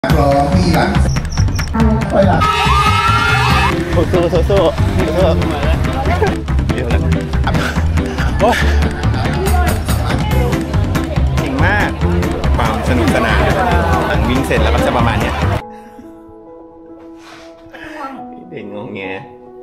พร้อมที่หลังไปหลังสู้เยอะแล้วโอ้เก่งมากความสนุกสนานหลังวิ่งเสร็จแล้วก็จะประมาณเนี้ยเด็กงงแง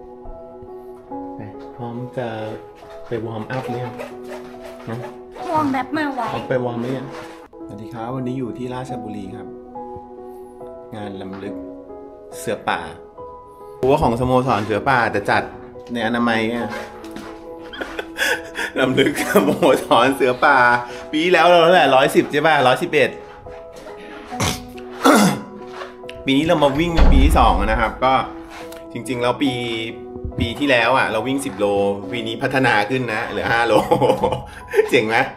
พร้อมจะไปวอร์มอัพเนี่ยนะวอร์มแบบมาไว้ไปวอร์มเนี่ยสวัสดีครับวันนี้อยู่ที่ราชบุรีครับงานรำลึกเสือป่ารั้วของสโมสรเสือป่าจะจัดในอนามัยเนี่ยรำลึกสโมสรเสือป่าปีแล้วเราเท่าไหร่110ใช่ป่ะ111ปีนี้เรามาวิ่งเป็นปีที่2นะครับก็จริงๆแล้วปีที่แล้วอ่ะเราวิ่ง10 โลปีนี้พัฒนาขึ้นนะเหลือ5 โลเจ๋งไหม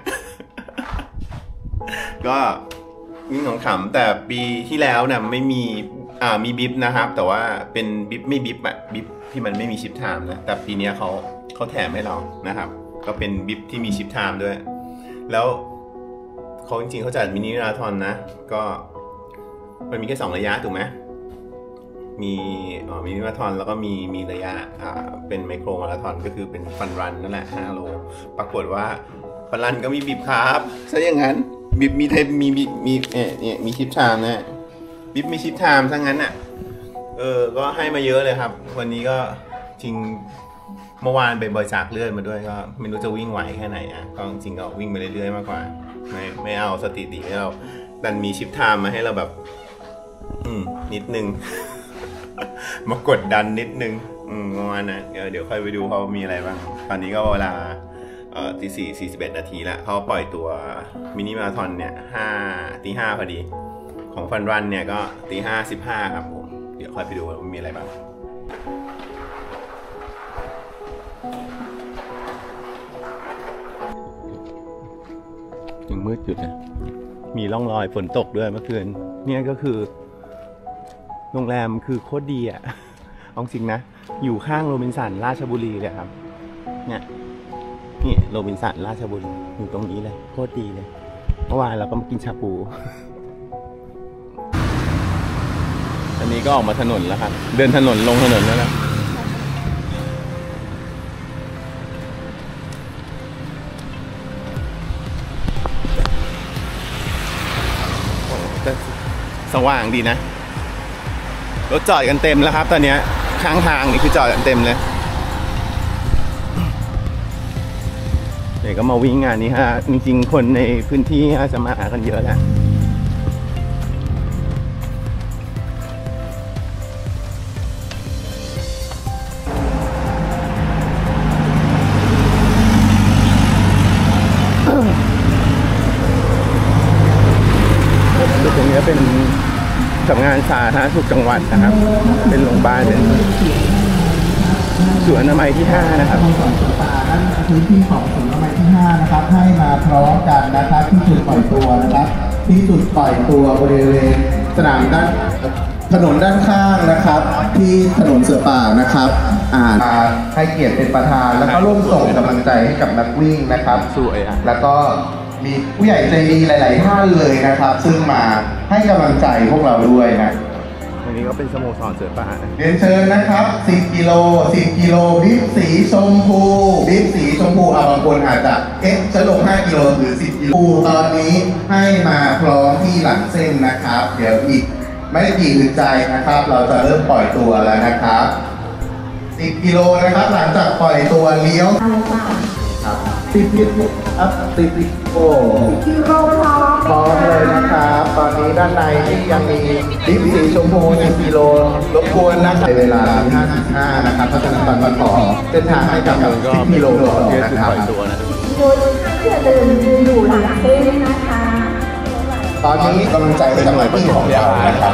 ก็วิ่งของขำแต่ปีที่แล้วเนี่ยไม่มีมีบิฟนะครับแต่ว่าเป็นบิฟไม่บิฟอะบิฟที่มันไม่มีชิปไทม์นะแต่ปีนี้เขาแถมให้เรานะครับก็เป็นบิฟที่มีชิปไทม์ด้วยแล้วเขาจริงๆเขาจัดมินิมาราธอนนะก็มันมีแค่2 ระยะถูกไหมมีมินิมาราธอนแล้วก็มีระยะเป็นไมโครมาราธอนก็คือเป็นฟันรันนั่นแหละ5 โลปรากฏว่าฟันรันก็มีบิฟครับซะอย่างนั้นบิฟมีเทปมีชิปไทม์นะบิฟมีชิปไทม์ทั้งนั้นอ่ะก็ให้มาเยอะเลยครับวันนี้ก็จริงเมื่อวานไปบริจาคเลือดมาด้วยก็ไม่รู้จะวิ่งไหวแค่ไหนอ่ะก็จริงก็วิ่งไปเรื่อยๆมากกว่าไม่เอาสถิติไม่เอาดันมีชิปไทม์มาให้เราแบบนิดนึง มากดดันนิดนึงประมาณนั้นเดี๋ยวค่อยไปดูเขามีอะไรบ้างตอนนี้ก็เวลาตี 4:41 นาทีแล้วเขาปล่อยตัวมินิมาราธอนเนี่ยตี 5พอดีของฟันรันเนี่ยก็ตี 5:15ครับผมเดี๋ยวค่อยไปดูว่ามีอะไรบ้างยังมืดอยู่นะมีร่องรอยฝนตกด้วยเมื่อคืนเนี่ยก็คือโรงแรมคือโคตรดีอ่ะเอาจริงนะอยู่ข้างโรบินสันราชบุรีเลยครับเนี่ยนี่โรบินสันราชบุรีอยู่ตรงนี้เลยโคตรดีเลยเมื่อวานเราก็มากินชาบูอันนี้ก็ออกมาถนนแล้วครับเดินถนนลงถนนแล้วนะสว่างดีนะรถจอดกันเต็มแล้วครับตอนนี้ข้างทางนี่คือจอดกันเต็มเลยเดี๋ยวก็มาวิ่งงานนี้ฮะจริงๆคนในพื้นที่จะมาหากันเยอะแหละตรงนี้เป็นสำนักงานสาธารณสุขจังหวัดนะครับเป็นโรงพยาบาลเป็นศูนย์อนามัยที่5นะครับพื้นที่ของศูนย์อนามัยที่5นะครับให้มาพร้อมกันนะครับที่จุดปล่อยตัวนะครับที่จุดปล่อยตัวบริเวณสนามด้านถนนด้านข้างนะครับที่ถนนเสือป่านะครับให้เกียรติเป็นประธานแล้วก็ร่วมส่งกำลังใจให้กับนักวิ่งนะครับแล้วก็มีผู้ใหญ่ใจดีหลายๆท่านเลยนะครับซึ่งมาให้กำลังใจพวกเราด้วยนะอันนี้ก็เป็นสโมสรเสือป่าเรียนเชิญนะครับ10 กิโลบิ๊กสีชมพูบิ๊กสีชมพูบางคนอาจจะจะลง5 กิโลหรือ10 กิโลตอนนี้ให้มาพร้อมที่หลังเส้นนะครับเดี๋ยวอีกไม่กี่อึดใจนะครับเราจะเริ่มปล่อยตัวแล้วนะครับ10 กิโลนะครับหลังจากปล่อยตัวเลี้ยวครับ10 กิโลครับ10 กิโลพร้อมเลยนะครับตอนนี้ด้านในที่ยังมีบิ๊กสีชมพู10 กิโลรบกวนนะครับในเวลา 55 นะครับเพราะฉะนั้นตอนนี้ขอเส้นทางให้กับ10 กิโลนะครับอยู่หลังเส้นนะคะตอนนี้กำลังใจให้กับพี่ของเรานะครับ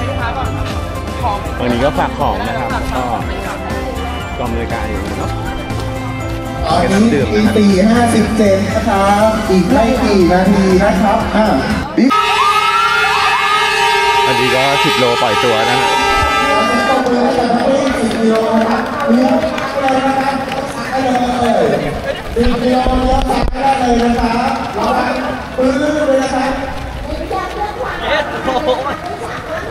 วันนี้ก็ฝากของนะครับก็กองบริการอยู่เนาะตอนนี้ตี 4:57 นะครับอีกไม่กี่นาทีนะครับอันนี้ก็10 โลปล่อยตัวนะฮะ 10 กิโลนะครับ10 กิโลแล้วได้เลยนะครับเราปื้นเลยนะครับ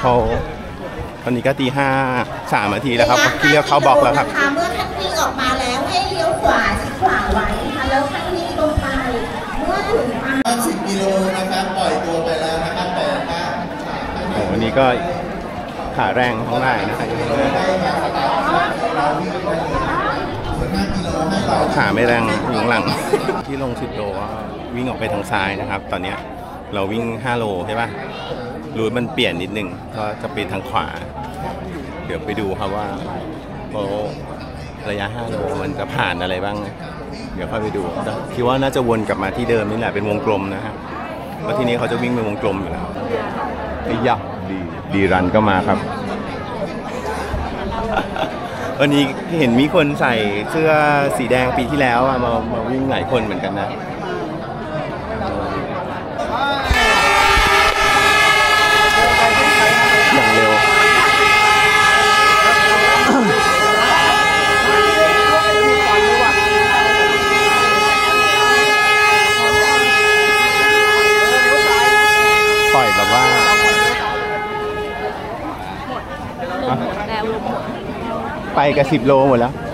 เขาตอนนี้ก็ตี 5:03 นาทีแล้วครับที่เรียกเขาบล็อกแล้วครับเมื่อท่านวิ่งออกมาแล้วให้เลี้ยวขวาชิดขวาไว้ค่ะแล้วท่านวิ่งตรงไปเมื่อถึง 10 กิโลนะครับปล่อยตัวไปแล้วนะครับแต่โอ้วันนี้ก็ขาแรงท้องได้นะครับขาไม่แรงอยู่ข้างหลังที่ลง10 โลก็วิ่งออกไปทางซ้ายนะครับตอนนี้เราวิ่ง5 โลใช่ป่ะรูทมันเปลี่ยนนิดนึงก็จะไปทางขวาเดี๋ยวไปดูครับว่าระยะ5 โลมันจะผ่านอะไรบ้างเดี๋ยวค่อยไปดูคิดว่าน่าจะวนกลับมาที่เดิมนี่แหละเป็นวงกลมนะครับเพราะที่นี้เขาจะวิ่งเป็นวงกลมอยู่แล้วไอ้ยักษ์ดีรันก็มาครับวันนี้เห็นมีคนใส่เสื้อสีแดงปีที่แล้วมาวิ่งหลายคนเหมือนกันนะอย่างเร็วปล่อยแบบว่าไปกับ10 โลหมดแล้ว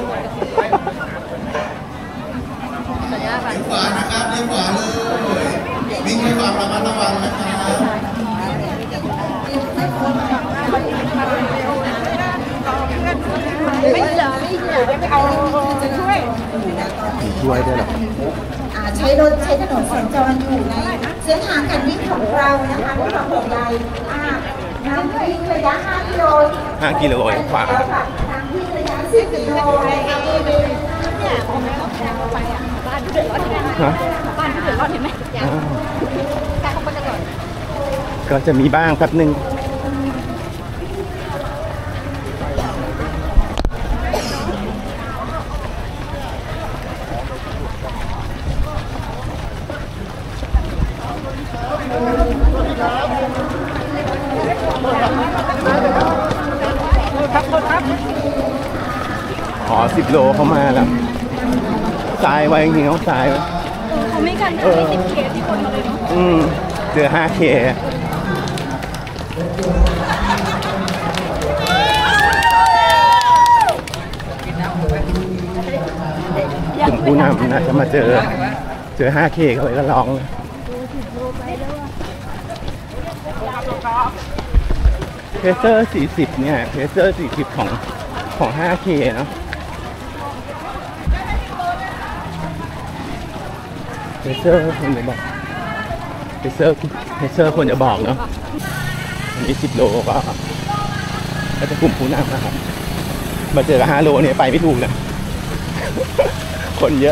ขวานะครับเลี้ยวขวาเลยวิ่งด้วยความระมัดระวังนะครับไม่เหลือไม่เอาจะช่วยด้วยเหรอใช้รถใช้ถนนสัญจรอยู่ในเส้นทางการวิ่งของเรานะคะที่เราบอกใดน้ำวิ่งระยะ5 กิโล 5 กิโลขวาน้ำวิ่งระยะ10 กิโลนะคะบ้านที่เดือดร้อนเห็นไหมบ้านที่เดือดร้อนเห็นไหมการเข้าไปกันก่อนก็จะมีบ้างแป๊บนึง10 โลเข้ามาแล้วซ้ายไว้จริงๆเขาซ้ายไว้เขาไม่กัน10K ที่คนมาเลยเนาะเจอ 5K กลุ่มผู้นำน่าจะมาเจอ 5K เขาเลยก็ร้องเพเซอร์40เนี่ยเพเซอร์40ของ 5K เนาะเพเซอร์ควรจะบอกเพเซอร์ควรจะบอกเนาะอันนี้10 โลก็จะกลุ่มผู้นำนะครับมาเจอกับ5 โลเนี่ยไปไม่ถูกนะคนเยอะ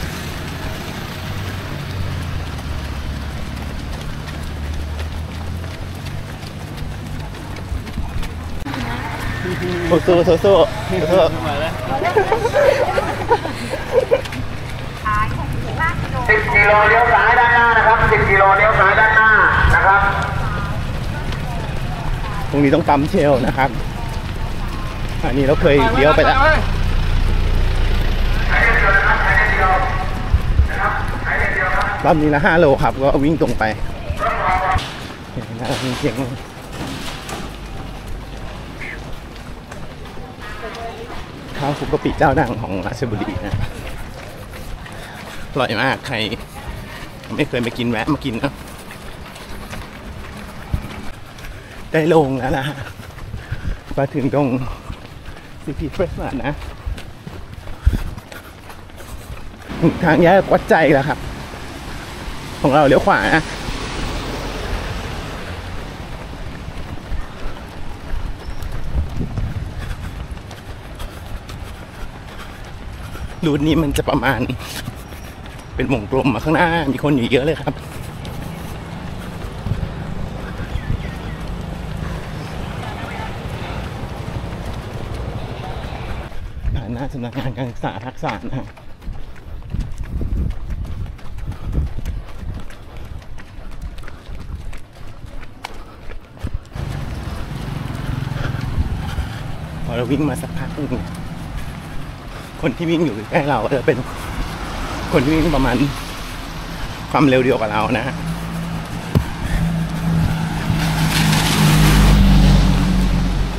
โซ่10 กิโลเลี้ยวซ้ายด้านหน้านะครับ10 กิโลเลี้ยวซ้ายด้านหน้านะครับตรงนี้ต้องปั๊มเชลนะครับอันนี้เราเคยเลี้ยวไปแล้วรอบนี้ละ5 โลครับก็วิ่งตรงไปเห็นไหมมีเสียงข้าวคุกกะปิเจ้าดังของราชบุรีนะอร่อยมากใครไม่เคยไปกินแวะมากินนะได้ลงแล้วนะมาถึงตรงซีพีเฟรชนะทางแยกวัดใจแล้วครับของเราเลี้ยวขวานะรูทนี้มันจะประมาณเป็นวงกลมมาข้างหน้ามีคนอยู่เยอะเลยครับหน้าสำนักงานการศึกษาทักษะนะพอเราวิ่งมาสักพักนึงคนที่วิ่งอยู่ใกล้เราก็จะเป็นคนที่วิ่งประมาณความเร็วเดียวกับเรานะฮะ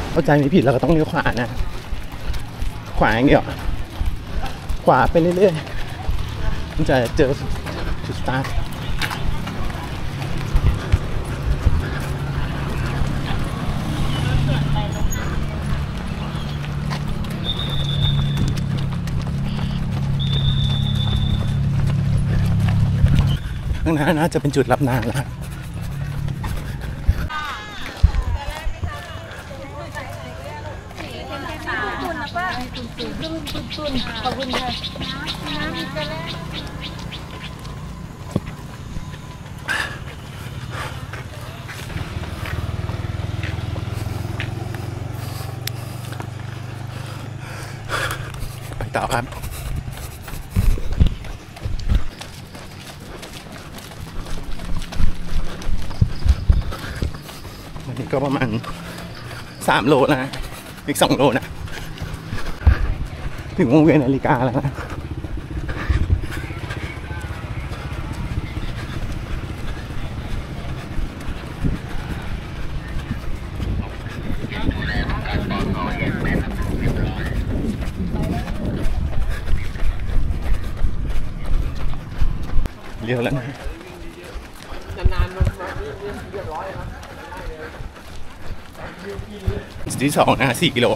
เข้าใจไม่ผิดเราก็ต้องเลี้ยวขวานะขวาอย่างเดียวขวาไปเรื่อยๆมันจะเจอจุดสตาร์ทข้างหน้าน่าจะเป็นจุดรับน้ำแล้วขอบคุณค่ะไปต่อครับวันนี้ก็ประมาณ3 โลนะอีก2 โลนะถึงวงเวียนนาฬิกาแล้วนะเลี้ยวแล้วนะจุดที่2นะ4 กิโล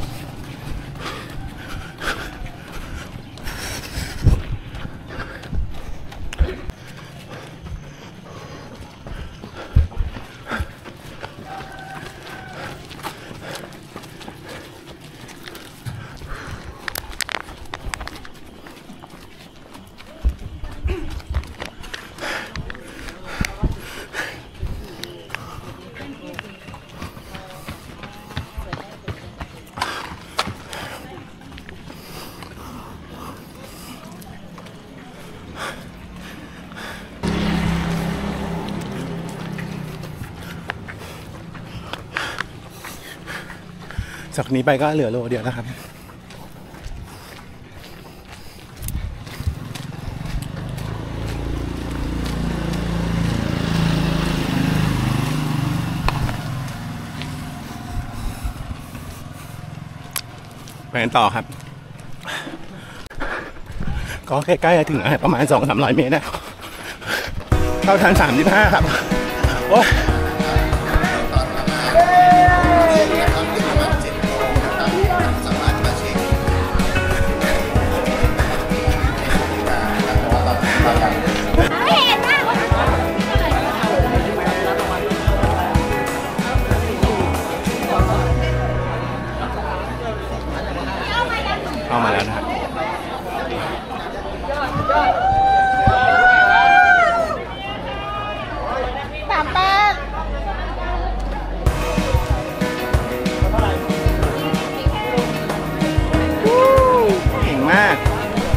จากนี้ไปก็เหลือโลเดียวนะครับไปกันต่อครับก็ใกล้ๆจะถึงประมาณ 200-300 เมตรนะเข้าทาง35ครับโอ้เข้ามาแล้วนะครับเก่งมาก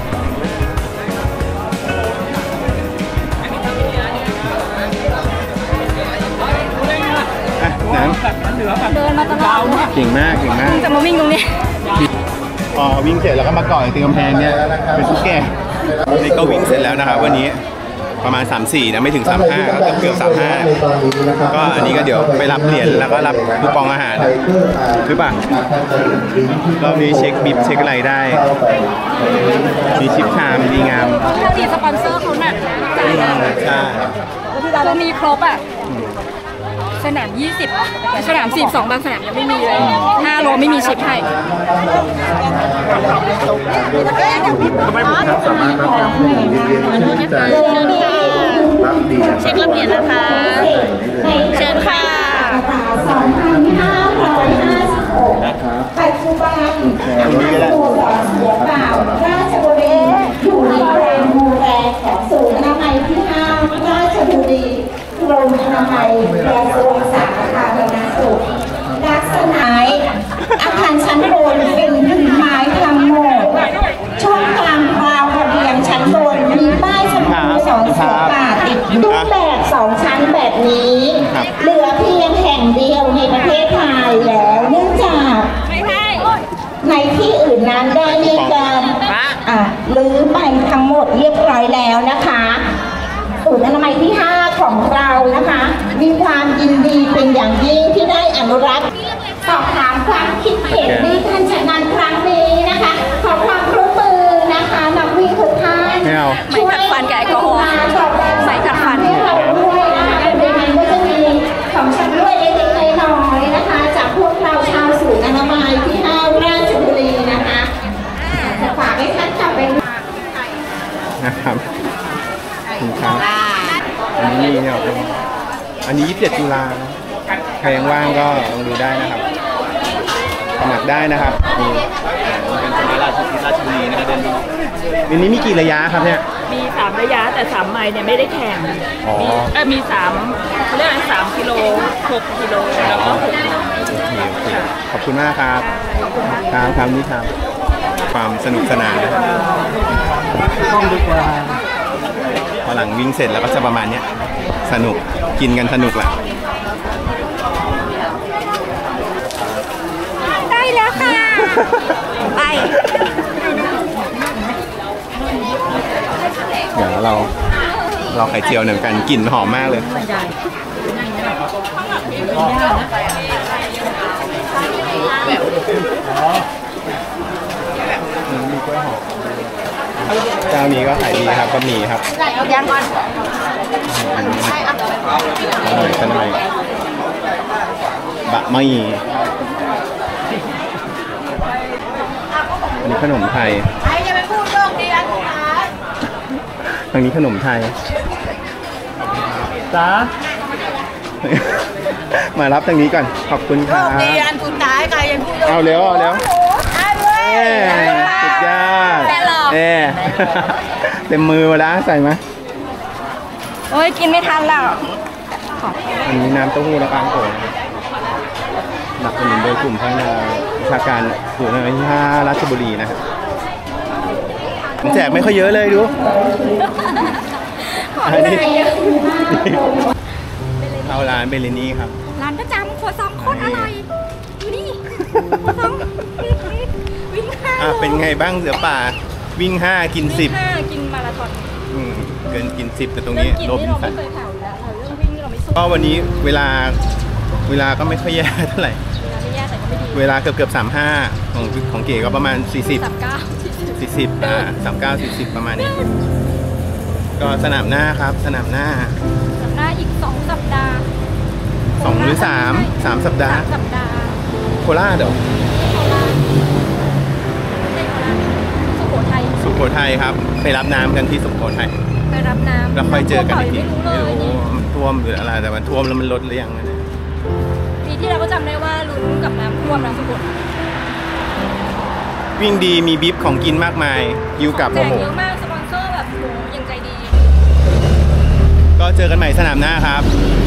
น้ำเดินมาตลอดเนี่ยเก่งมากจะมาวิ่งตรงนี้พอวิ่งเสร็จแล้วก็มาเกาะตีกำแพงเนี่ยเป็นทุกแก่นี่ก็วิ่งเสร็จแล้วนะครับวันนี้ประมาณ34นะไม่ถึง35ก็เกือบ35ก็อันนี้ก็เดี๋ยวไปรับเหรียญแล้วก็รับคูปองอาหารหรือเปล่ารอบนี้เช็คบิบเช็คอะไรได้มีชิปชามดีงามถ้าดีสปอนเซอร์เขาหนักจ่ายนะใช่เรามีครบอ่ะสนาม20สนาม42บางสนามยังไม่มีเลย5 โลไม่มีชิปให้ทำไมผมสามารถรับน้ำดื่มเย็นๆชื่นใจรับเหรียญเช็ครับเหรียญนะคะเชิญค่ะ 2,556ปัจจุบันสโมสรเสือป่าราชบุรีอยู่ในแรงดูแลของศูนย์อนามัยที่5ราชบุรีกรมอนามัยกระทรวงสาธารณสุขลักษณะอาคารชั้นบนเป็นพื้นไม้ทั้งหมดช่องกลางราวระเบียงชั้นบนมีป้ายชมพู2 เสือป่าติดรูปแบบ2 ชั้นแบบนี้เหลือเพียงแห่งเดียวในประเทศไทยแล้วเนื่องจากในที่อื่นนั้นได้มีการรื้อไปทั้งหมดเรียบร้อยแล้วนะคะศูนย์อนามัยที่5ของเรานะคะมีความยินดีเป็นอย่างยิ่งที่ได้อนุรักษ์สอบถามความคิดเห็นในการจัดงานครั้งนี้นะคะขอความร่วมมือนะคะนักวิ่งทุกท่านช่วยไม่ขัดฟันกับแอลกอฮอล์ไม่ขัดฟันให้เราด้วยนะคะในนั้นก็จะมีของชำร่วยเล็กๆน้อยๆนะคะจากพวกเราชาวศูนย์อนามัยที่5ราชบุรีนะคะจะฝากให้ท่านกลับไปนะครับครับอันนี้นี่ครับอันนี้27 ตุลาใครยังว่างก็ลองดูได้นะครับสมัครได้นะครับนี่เป็นสมัยราชบุรีนะครับเดินดูวันนี้มีกี่ระยะครับเนี่ยมี3ระยะแต่3ไมล์เนี่ยไม่ได้แข่งมี3เขาเรียกอะไร3 กิโล 6 กิโลแล้วก็6 กิโลโอเคขอบคุณมากครับครับนี่ครับความสนุกสนานนะครับพอหลังวิ่งเสร็จแล้วก็จะประมาณนี้สนุกกินกันสนุกแหละได้แล้วค่ะไปเดี๋ยวเราไข่เจียวหนึ่งกันกลิ่นหอมมากเลยมีกล้วยหอมเจ้านี้ก็ขายดีครับก็มีครับยังก่อนขนมบะหมี่อันนี้ขนมไทยทางนี้ขนมไทยจ้ามารับทางนี้ก่อนขอบคุณครับเอาเร็วสุดยอดเต็มมือมาแล้วใส่ไหมโอ้ยกินไม่ทันแล้วอันนี้น้ำเต้าหู้และปลาโขงหนักสนุนโดยกลุ่มพัฒนาวิชาการศูนย์ที่5ราชบุรีนะครับแจกไม่ค่อยเยอะเลยดูเข้าร้านเบลนี่ครับร้านประจำครัวซองโคตรอร่อยดูนี่ครัวซองวิ่ง5 เป็นไงบ้างเสือป่าวิ่ง5กิน10 กินมาราธอนเกินกิน10แต่ตรงนี้โรบินสันก็วันนี้เวลาก็ไม่ค่อยแย่เท่าไหร่เวลาเกือบ35ของเก๋ก็ประมาณ40 39 40ประมาณนี้ก็สนามหน้าครับสนามหน้าอีก2 สัปดาห์ 2 หรือ 3 สัปดาห์โคราชเดี๋ยวสุโขทัยครับไปรับน้ำกันที่สุโขทัยไปรับน้ำแล้วค่อยเจอกันอีกทีไม่รู้มันท่วมหรืออะไรแต่มันท่วมแล้วมันลดหรือยังปีที่เราก็จำได้ว่าลุ้นกับน้ำท่วมนะสุโขทัยวิ่งดีมีบิ๊บของกินมากมายยูกับโอ้โหเยอะมากสปอนเซอร์แบบโหยังใจดีก็เจอกันใหม่สนามหน้าครับ